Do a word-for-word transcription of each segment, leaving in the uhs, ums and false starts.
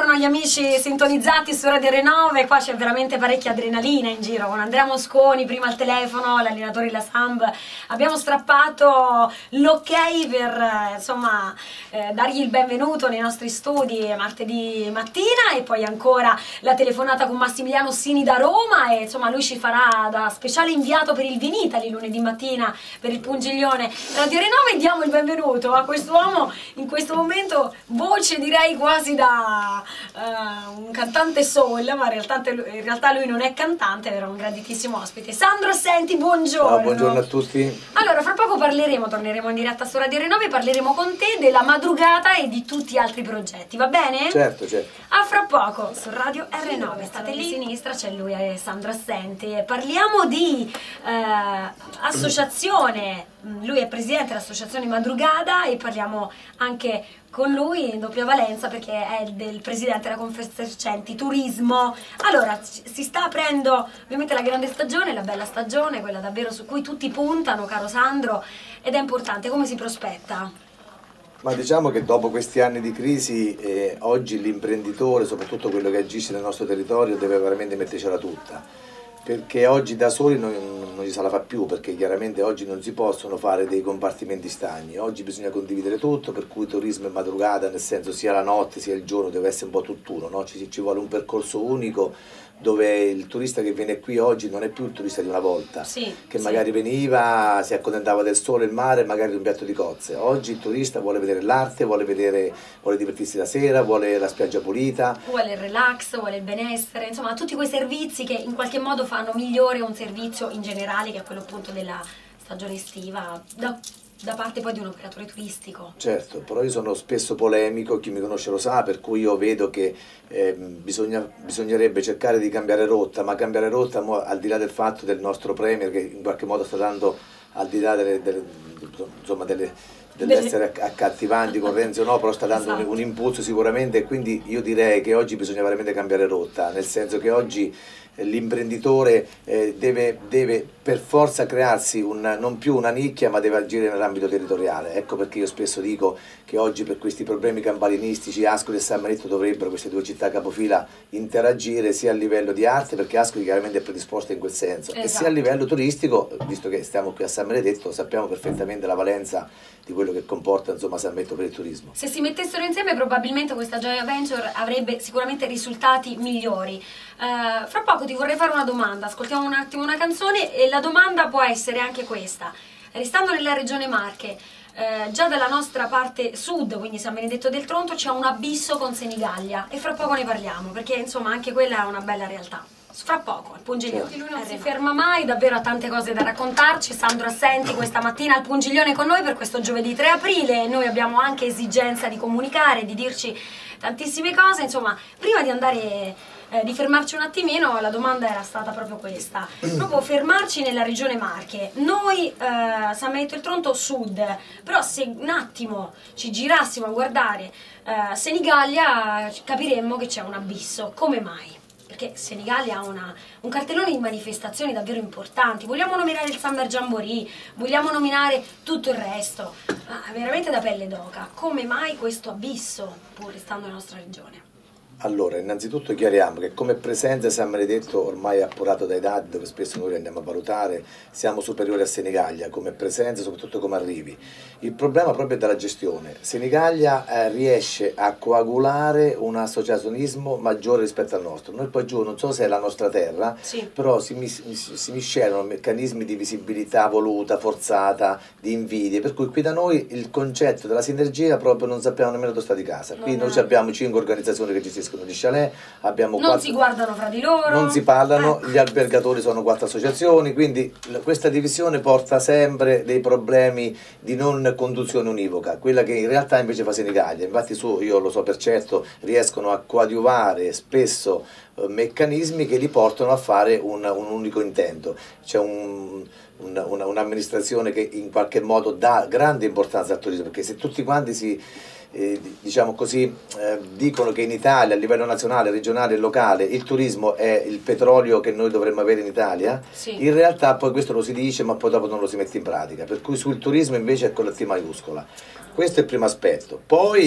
buongiorno agli amici sintonizzati su Radio R nove. Qua c'è veramente parecchia adrenalina in giro, con Andrea Mosconi prima al telefono, l'allenatore della Samb. Abbiamo strappato l'ok per eh, insomma eh, dargli il benvenuto nei nostri studi martedì mattina, e poi ancora la telefonata con Massimiliano Sini da Roma, e insomma lui ci farà da speciale inviato per il Vinitali lunedì mattina per il Pungiglione Radio R nove. Diamo il benvenuto a quest'uomo, in questo momento voce direi quasi da uh, un cantante soul, ma in realtà, in realtà lui non è cantante, era un grandissimo ospite. Sandro Assenti, buongiorno. Ciao, buongiorno a tutti. Allora, fra poco parleremo, torneremo in diretta su Radio R nove, parleremo con te della madrugata e di tutti gli altri progetti, va bene? Certo, certo. A fra poco su Radio R nove, state lì a sinistra, c'è lui, è Sandro Assenti. Parliamo di eh, associazione, lui è presidente dell'associazione Madrugada, e parliamo anche con lui in doppia valenza perché è del presidente della Confesercenti Turismo. Allora, si sta aprendo ovviamente la grande stagione, la bella stagione, quella davvero su cui tutti puntano, caro Sandro, ed è importante. Come si prospetta? Ma diciamo che dopo questi anni di crisi, eh, oggi l'imprenditore, soprattutto quello che agisce nel nostro territorio, deve veramente mettercela tutta. Perché oggi da soli non, non ci se la fa più, perché chiaramente oggi non si possono fare dei compartimenti stagni, oggi bisogna condividere tutto, per cui turismo e madrugada, nel senso sia la notte sia il giorno deve essere un po' tutt'uno, no? ci, ci vuole un percorso unico, dove il turista che viene qui oggi non è più il turista di una volta, sì, che sì. magari veniva, si accontentava del sole, il mare, magari di un piatto di cozze. Oggi il turista vuole vedere l'arte, vuole vedere, vuole divertirsi la sera, vuole la spiaggia pulita, vuole il relax, vuole il benessere, insomma tutti quei servizi che in qualche modo fanno migliore un servizio in generale, che è quello appunto della stagione estiva, da, da parte poi di un operatore turistico. Certo, però io sono spesso polemico, chi mi conosce lo sa, per cui io vedo che eh, bisogna, bisognerebbe cercare di cambiare rotta, ma cambiare rotta mo, al di là del fatto del nostro Premier, che in qualche modo sta dando, al di là delle, delle, insomma, delle, dell'essere accattivanti con Renzi o no, però sta dando esatto. un, un impulso sicuramente, e quindi io direi che oggi bisogna veramente cambiare rotta, nel senso che oggi l'imprenditore eh, deve, deve per forza crearsi un, non più una nicchia, ma deve agire nell'ambito territoriale. Ecco perché io spesso dico che oggi per questi problemi campanilistici Ascoli e San Benedetto dovrebbero, queste due città capofila, interagire sia a livello di arte, perché Ascoli chiaramente è predisposta in quel senso, esatto. e sia a livello turistico, visto che stiamo qui a San Benedetto, sappiamo perfettamente la valenza di quello che comporta insomma San Benedetto per il turismo. Se si mettessero insieme probabilmente questa Joint Venture avrebbe sicuramente risultati migliori. Uh, fra poco ti vorrei fare una domanda, ascoltiamo un attimo una canzone, e la domanda può essere anche questa. Restando nella regione Marche, uh, già dalla nostra parte sud, quindi San Benedetto del Tronto, c'è un abisso con Senigallia, e fra poco ne parliamo, perché insomma anche quella è una bella realtà. Fra poco, al Pungiglione. Lui non si ferma mai, davvero ha tante cose da raccontarci. Sandro Assenti questa mattina al Pungiglione con noi per questo giovedì tre aprile. Noi abbiamo anche esigenza di comunicare, di dirci tantissime cose. Insomma, prima di andare, eh, di fermarci un attimino, la domanda era stata proprio questa. Proprio fermarci nella regione Marche. Noi, eh, San Benedetto del Tronto Sud, però se un attimo ci girassimo a guardare eh, Senigallia, capiremmo che c'è un abisso. Come mai? Perché Senigallia ha una, un cartellone di manifestazioni davvero importanti. Vogliamo nominare il Summer Jamboree, vogliamo nominare tutto il resto, ma veramente da pelle d'oca. Come mai questo abisso, pur restando nella nostra regione? Allora, innanzitutto chiariamo che come presenza San Benedetto, ormai appurato dai dati, dove spesso noi andiamo a valutare, siamo superiori a Senigallia come presenza, soprattutto come arrivi. Il problema proprio è dalla gestione. Senigallia eh, riesce a coagulare un associazionismo maggiore rispetto al nostro. Noi poi giù, non so se è la nostra terra, sì. però si, mis si miscelano meccanismi di visibilità voluta, forzata, di invidie, per cui qui da noi il concetto della sinergia proprio non sappiamo nemmeno dove sta di casa. Qui non noi è. abbiamo cinque organizzazioni che gestiscono di chalet, abbiamo non quattro, si guardano fra di loro, non si parlano, eh. gli albergatori sono quattro associazioni, quindi questa divisione porta sempre dei problemi di non conduzione univoca, quella che in realtà invece fa Senigallia. Infatti su, io lo so per certo, riescono a coadiuvare spesso eh, meccanismi che li portano a fare un, un unico intento. C'è un un'amministrazione un che in qualche modo dà grande importanza al turismo, perché se tutti quanti si eh, diciamo così, eh, dicono che in Italia a livello nazionale, regionale e locale il turismo è il petrolio che noi dovremmo avere in Italia, sì. In realtà poi questo lo si dice ma poi dopo non lo si mette in pratica, per cui sul turismo invece è con la T maiuscola. Questo è il primo aspetto.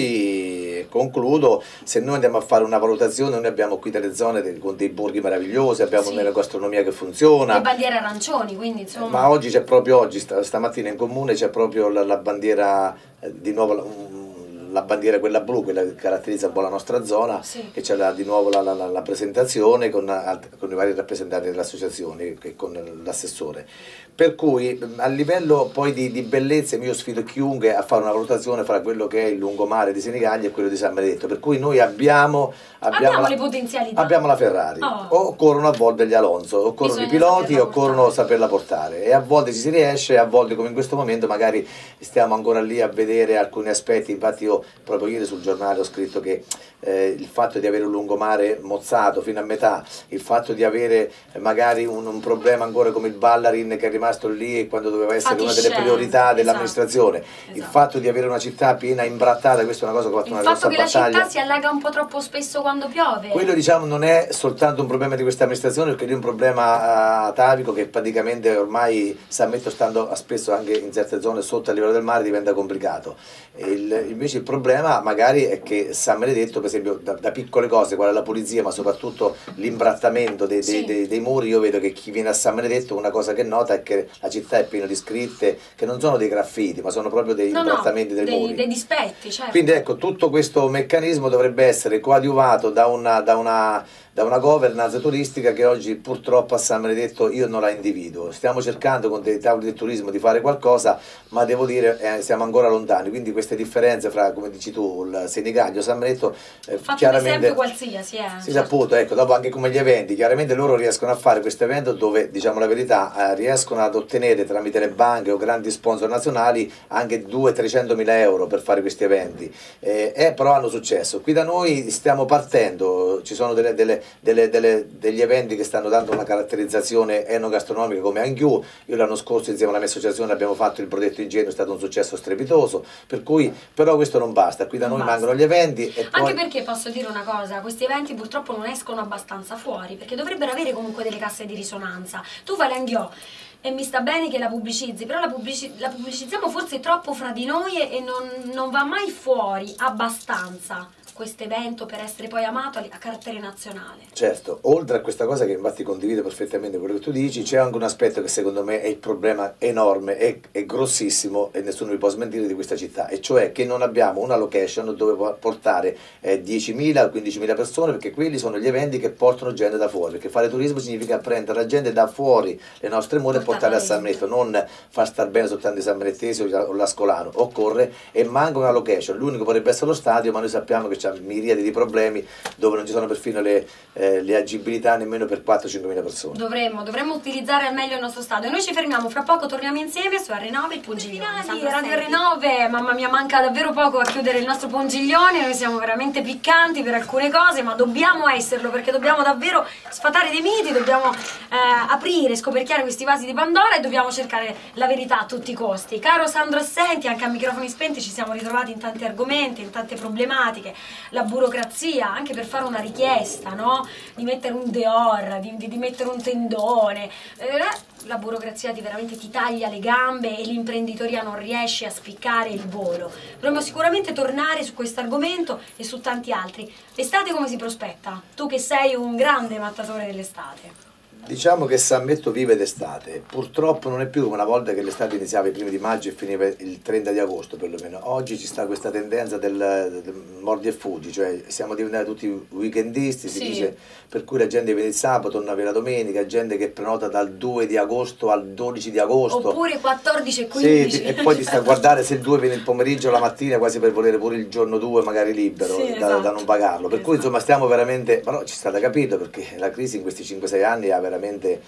Poi concludo, se noi andiamo a fare una valutazione, noi abbiamo qui delle zone de, con dei borghi meravigliosi, abbiamo sì. una gastronomia che funziona. Le bandiere arancioni, quindi insomma... Ma oggi c'è proprio, oggi, stamattina in comune c'è proprio la, la bandiera, eh, di nuovo... Um, la bandiera quella blu, quella che caratterizza un po' la nostra zona, sì. che c'è di nuovo la, la, la presentazione con, con i vari rappresentanti delle associazioni e con l'assessore. Per cui a livello poi di, di bellezza io sfido chiunque a fare una valutazione fra quello che è il lungomare di Senigallia e quello di San Benedetto, per cui noi abbiamo, abbiamo, abbiamo la, le potenzialità. Abbiamo la Ferrari, oh. occorrono a volte gli Alonso, occorrono Bisogna i piloti, occorrono saperla portare, e a volte ci si riesce, a volte come in questo momento magari stiamo ancora lì a vedere alcuni aspetti. Infatti io proprio ieri sul giornale ho scritto che eh, il fatto di avere un lungomare mozzato fino a metà, il fatto di avere eh, magari un, un problema ancora come il Ballarin che è rimasto lì e quando doveva essere Fatisce. una delle priorità dell'amministrazione, esatto. il fatto di avere una città piena imbrattata, questa è una cosa che ha fatto il una grossa battaglia. Il fatto che la città si allaga un po' troppo spesso quando piove. Quello diciamo non è soltanto un problema di questa amministrazione, perché è un problema uh, atavico che praticamente ormai San Benedetto, stando spesso anche in certe zone sotto il livello del mare, diventa complicato. Il, invece il problema magari è che San Benedetto, per esempio, da, da piccole cose, quale la pulizia, ma soprattutto l'imbrattamento dei, dei, sì. dei, dei muri, io vedo che chi viene a San Benedetto una cosa che nota è che la città è piena di scritte che non sono dei graffiti, ma sono proprio dei no, imbrattamenti no, dei, dei muri. Dei dispetti, certo. Quindi ecco, tutto questo meccanismo dovrebbe essere coadiuvato da una, da una, da una governance turistica che oggi purtroppo a San Benedetto io non la individuo. Stiamo cercando con dei tavoli del turismo di fare qualcosa, ma devo dire eh, siamo ancora lontani, quindi queste differenze fra, come dici tu, il Senigallia e San Benedetto eh, Fatto chiaramente... un esempio qualsiasi, eh. Sì, appunto, ecco, dopo anche come gli eventi, chiaramente loro riescono a fare questo evento dove, diciamo la verità, eh, riescono ad ottenere tramite le banche o grandi sponsor nazionali anche duecento trecento mila euro per fare questi eventi, eh, eh, però hanno successo. Qui da noi stiamo partendo, ci sono delle, delle, delle, delle, degli eventi che stanno dando una caratterizzazione enogastronomica come Angiù. Io l'anno scorso insieme alla mia associazione abbiamo fatto il Progetto Ingenio, è stato un successo strepitoso, per cui però questo non basta, qui da non noi basta. Mancano gli eventi. E poi... Anche perché posso dire una cosa, questi eventi purtroppo non escono abbastanza fuori, perché dovrebbero avere comunque delle casse di risonanza. Tu fai l'Angiò e mi sta bene che la pubblicizzi, però la, pubblici la pubblicizziamo forse troppo fra di noi e non, non va mai fuori abbastanza questo evento per essere poi amato a carattere nazionale. Certo, oltre a questa cosa che infatti condivido perfettamente quello che tu dici, c'è anche un aspetto che secondo me è il problema enorme, è, è grossissimo e nessuno mi può smentire di questa città, e cioè che non abbiamo una location dove portare eh, diecimila o quindicimila persone, perché quelli sono gli eventi che portano gente da fuori, perché fare turismo significa prendere la gente da fuori le nostre mura e portarla a San Benedetto, non far star bene soltanto i sanbenettesi o l'ascolano, occorre e manca una location. L'unico potrebbe essere lo stadio, ma noi sappiamo che c'è miriadi di problemi dove non ci sono perfino le, eh, le agibilità nemmeno per quattro cinque mila persone. Dovremmo, dovremmo utilizzare al meglio il nostro stadio. Noi ci fermiamo, fra poco torniamo insieme su R nove, il Pungiglione. Radio R nove, mamma mia, manca davvero poco a chiudere il nostro Pungiglione. Noi siamo veramente piccanti per alcune cose, ma dobbiamo esserlo, perché dobbiamo davvero sfatare dei miti, dobbiamo eh, aprire, scoperchiare questi vasi di Pandora e dobbiamo cercare la verità a tutti i costi. Caro Sandro Assenti, anche a microfoni spenti ci siamo ritrovati in tanti argomenti, in tante problematiche. La burocrazia, anche per fare una richiesta, no? Di mettere un deor, di, di, di mettere un tendone, eh, la burocrazia ti veramente ti taglia le gambe e l'imprenditoria non riesce a spiccare il volo. Dovremmo sicuramente tornare su questo argomento e su tanti altri. L'estate come si prospetta? Tu che sei un grande mattatore dell'estate. Diciamo che San Benedetto vive d'estate, purtroppo non è più come una volta che l'estate iniziava i primi di maggio e finiva il trenta di agosto perlomeno. Oggi ci sta questa tendenza del, del mordi e fuggi, cioè siamo diventati tutti weekendisti, si sì. dice, per cui la gente viene il sabato, torna per la domenica, gente che prenota dal due di agosto al dodici di agosto. Oppure quattordici e quindici. Sì, e poi ti sta a guardare se il due viene il pomeriggio o la mattina, quasi per volere pure il giorno due magari libero, sì, da, esatto. da non pagarlo. Per esatto. cui insomma stiamo veramente, però ci sta da capire perché la crisi in questi cinque sei anni ha veramente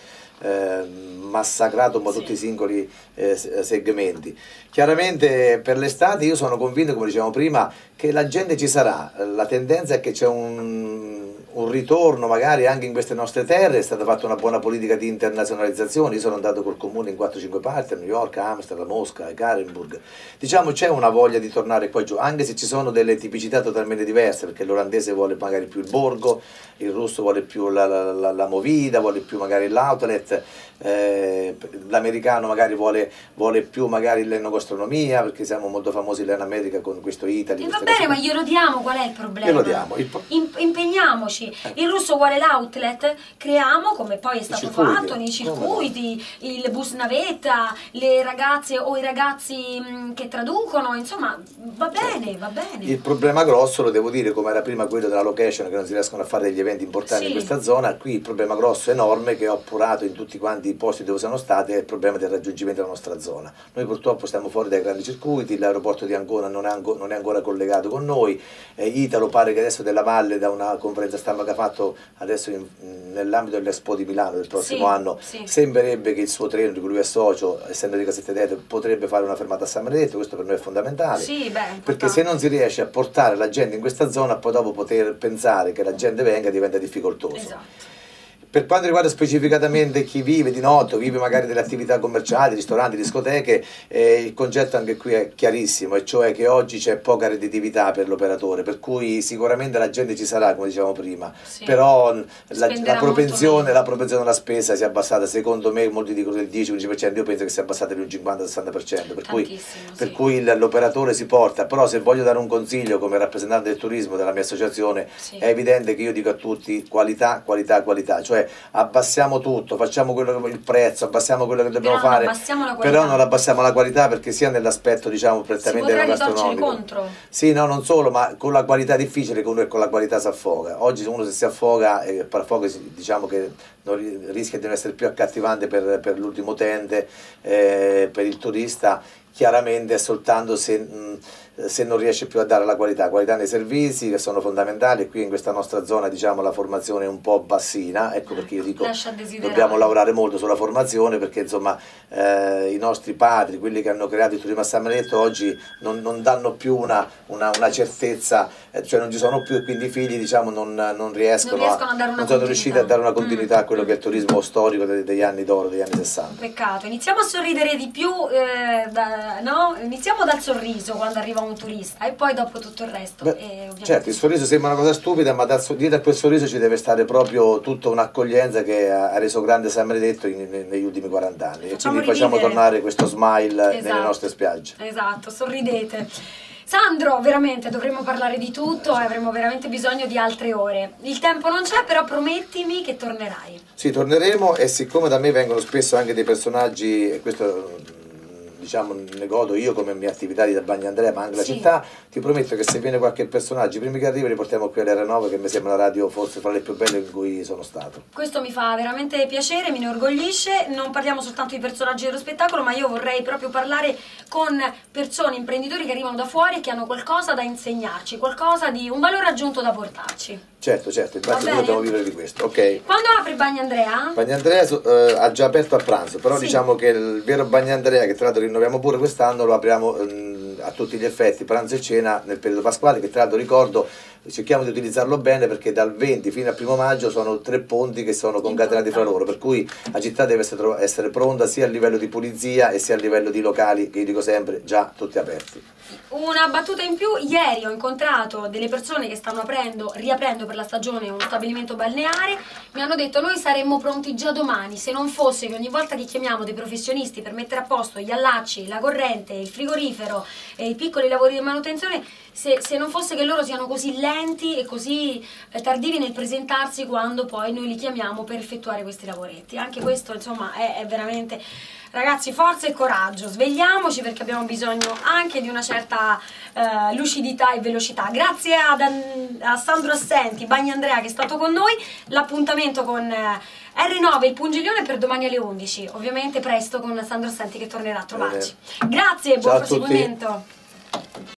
Eh, massacrato un po' sì. tutti i singoli eh, segmenti. Chiaramente per l'estate io sono convinto, come dicevamo prima, che la gente ci sarà. La tendenza è che c'è un, un ritorno magari anche in queste nostre terre, è stata fatta una buona politica di internazionalizzazione. Io sono andato col comune in quattro cinque parti, a New York, a Amsterdam, a Mosca, a Ekaterinburg. Diciamo c'è una voglia di tornare qua giù, anche se ci sono delle tipicità totalmente diverse, perché l'olandese vuole magari più il borgo, il russo vuole più la, la, la, la movida, vuole più magari l'outlet, eh, l'americano magari vuole, vuole più magari l'enogastronomia, perché siamo molto famosi in America con questo Italy. E va bene, ma glielo diamo, qual è il problema? Glielo diamo. Il... Impegniamoci. Il russo vuole l'outlet, creiamo, come poi è stato fatto nei circuiti, no? Il bus navetta, le ragazze o i ragazzi mh, che traducono, insomma, va bene, certo. Va bene. Il problema grosso, lo devo dire, come era prima quello della location, che non si riescono a fare degli eventi importanti sì. in questa zona, qui il problema grosso enorme che ho appurato in tutti quanti i posti dove sono stati è il problema del raggiungimento della nostra zona. Noi purtroppo stiamo fuori dai grandi circuiti, l'aeroporto di Ancona non è, non è ancora collegato con noi, eh, Italo pare che adesso della Valle, da una conferenza stampa che ha fatto adesso nell'ambito dell'Expo di Milano del prossimo sì, anno, sì. sembrerebbe che il suo treno di cui lui è socio, essendo di Casette d'Etna, potrebbe fare una fermata a San Benedetto. Questo per noi è fondamentale, sì, beh, perché se non si riesce a portare la gente in questa zona, poi dopo poter pensare che la gente venga diventa difficoltoso. Esatto. Per quanto riguarda specificatamente chi vive di notte, vive magari delle attività commerciali, ristoranti, discoteche, eh, il concetto anche qui è chiarissimo, e cioè che oggi c'è poca redditività per l'operatore, per cui sicuramente la gente ci sarà, come dicevamo prima, sì. però la, la, propensione, la propensione alla spesa si è abbassata, secondo me molti dicono del dieci quindici per cento, io penso che sia abbassata di un cinquanta sessanta per cento, per cui, per sì. cui l'operatore si porta. Però se voglio dare un consiglio come rappresentante del turismo della mia associazione, sì. è evidente che io dico a tutti qualità, qualità, qualità, cioè abbassiamo tutto, facciamo quello che il prezzo, abbassiamo quello che dobbiamo però fare, non però non abbassiamo la qualità, perché sia nell'aspetto diciamo prettamente gastronomico. Contro. Sì, no, non solo, ma con la qualità è difficile che uno e con la qualità si affoga. Oggi uno se si affoga, e per affoga diciamo che non, rischia di non essere più accattivante per, per l'ultimo utente, eh, per il turista. Chiaramente è soltanto se, mh, se non riesce più a dare la qualità, qualità nei servizi che sono fondamentali, e qui in questa nostra zona diciamo la formazione è un po' bassina, ecco perché io dico dobbiamo lavorare molto sulla formazione, perché insomma eh, i nostri padri, quelli che hanno creato il turismo a San Benedetto, oggi non, non danno più una, una, una certezza, eh, cioè non ci sono più, e quindi i figli diciamo non, non riescono, non riescono a, a dare una non sono riusciti a dare una continuità mm. a quello che è il turismo storico degli, degli anni d'oro, degli anni sessanta. Peccato, iniziamo a sorridere di più, eh, da, no? Iniziamo dal sorriso quando arriva un turista e poi dopo tutto il resto. Beh, e certo, il sorriso sembra una cosa stupida, ma dal, dietro a quel sorriso ci deve stare proprio tutta un'accoglienza che ha, ha reso grande San Benedetto in, in, negli ultimi quaranta anni. Facciamo e quindi rivivere. Facciamo tornare questo smile esatto. nelle nostre spiagge. Esatto, sorridete. Sandro, veramente dovremmo parlare di tutto e avremo veramente bisogno di altre ore. Il tempo non c'è, però promettimi che tornerai. Sì, torneremo, e siccome da me vengono spesso anche dei personaggi, e questo diciamo ne godo io come mia attività di Bagno Andrea, ma anche la sì. città, ti prometto che se viene qualche personaggio, prima che arrivi li portiamo qui all'R nove, che mi sembra una radio forse fra le più belle in cui sono stato. Questo mi fa veramente piacere, mi inorgoglisce. Non parliamo soltanto di personaggi dello spettacolo, ma io vorrei proprio parlare con persone, imprenditori che arrivano da fuori e che hanno qualcosa da insegnarci, qualcosa di un valore aggiunto da portarci. Certo, certo, infatti noi dobbiamo vivere di questo. Ok. Quando apre Bagno Andrea? Bagno Andrea eh, ha già aperto a pranzo, però sì. diciamo che il vero Bagno Andrea, che tra l'altro rinnoviamo pure quest'anno, lo apriamo ehm, a tutti gli effetti, pranzo e cena nel periodo pasquale, che tra l'altro ricordo, cerchiamo di utilizzarlo bene, perché dal venti fino al primo maggio sono tre ponti che sono concatenati fra loro, per cui la città deve essere, essere pronta sia a livello di pulizia e sia a livello di locali, che io dico sempre già tutti aperti. Una battuta in più: ieri ho incontrato delle persone che stanno aprendo, riaprendo per la stagione uno stabilimento balneare, mi hanno detto noi saremmo pronti già domani, se non fosse che ogni volta che chiamiamo dei professionisti per mettere a posto gli allacci, la corrente, il frigorifero e i piccoli lavori di manutenzione, se, se non fosse che loro siano così lenti e così eh, tardivi nel presentarsi quando poi noi li chiamiamo per effettuare questi lavoretti. Anche questo insomma è, è veramente... Ragazzi, forza e coraggio, svegliamoci, perché abbiamo bisogno anche di una certa eh, lucidità e velocità. Grazie ad, a Sandro Assenti, Bagno Andrea, che è stato con noi. L'appuntamento con eh, R nove, il Pungiglione, per domani alle undici. Ovviamente presto con Sandro Assenti che tornerà a trovarci. Grazie e buon proseguimento.